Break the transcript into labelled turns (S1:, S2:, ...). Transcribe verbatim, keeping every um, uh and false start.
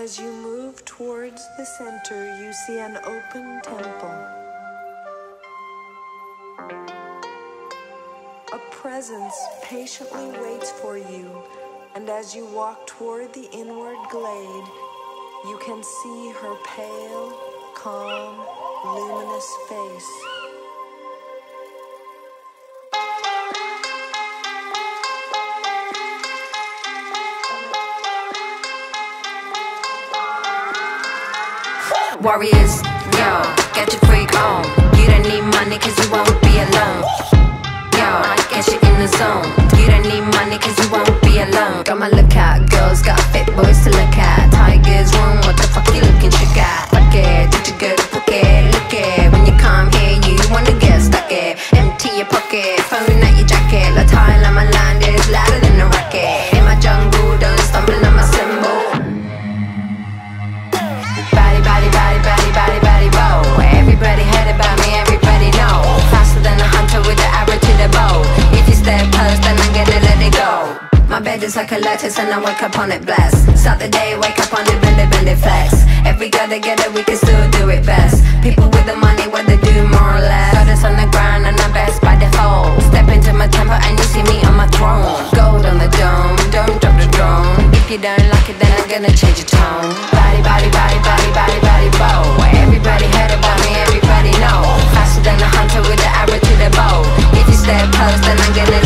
S1: As you move towards the center, you see an open temple. A presence patiently waits for you, and as you walk toward the inward glade, you can see her pale, calm, luminous face.
S2: Warriors, yo, get your freak on. You don't need money cause you won't be alone. Yo, get you in the zone. You don't need money cause you won't be alone. Got my lookout, girls got fit boys to look at. Tigers room, what the fuck you looking shook at? Fuck it, did you go to book it? Look it, when you come here you wanna get stuck it. Empty your pocket, phone out your jacket. La tie like my land is louder than a rocket. In my jungle, don't stumble on my symbol. Body, body, body, body, body, body, bow. Everybody heard about me, everybody know. Faster than a hunter with the arrow to the bow. If you stay close, then I'm gonna let it go. My bed is like a lotus and I wake up on it blessed. Start the day, wake up on it, bend it, bend it, flex. Every girl together, we can still do it best. People with the money, what they do more or less. Got us on the ground and I'm best by default. Step into my temple and you see me on my throne. Gold on the dome, don't drop the drone. If you don't like it, then I'm gonna change your tone. Body, body, body, body, body, body, bow. Everybody heard about me, everybody know. Faster than a hunter with the arrow to the bow. If you stay close, then I'm gonna